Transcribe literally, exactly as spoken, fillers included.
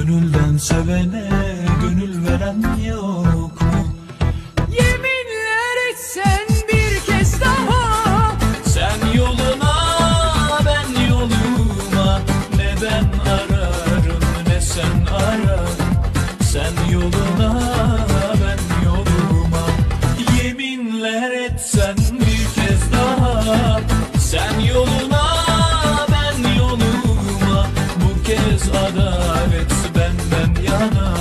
Gönülden sevene gönül veren yok mu? Yeminler etsen bir kez daha. Sen yoluna ben yoluma, ne ben ararım ne sen arar. Sen yoluna ben yoluma, yeminler etsen bir kez daha. Sen yoluna ben yoluma, bu kez adalet benden yana.